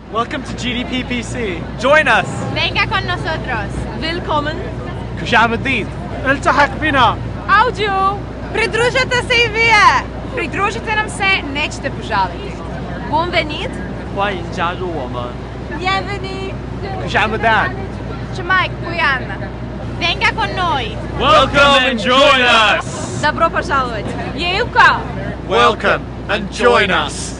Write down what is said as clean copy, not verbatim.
Welcome to GDPPC. Join us. Venga con nosotros. Willkommen. خوش آمدید. التحق بنا. Audio. Придружите се и вие. Придружите нам се, nećete požaliti. Bom venit. 欢迎加入我们。 Bienvenue. خوش آمدن. Чмайк, Пуяна. Venga con noi. Welcome and join us. Добро пожаловать. Евка. Welcome and join us.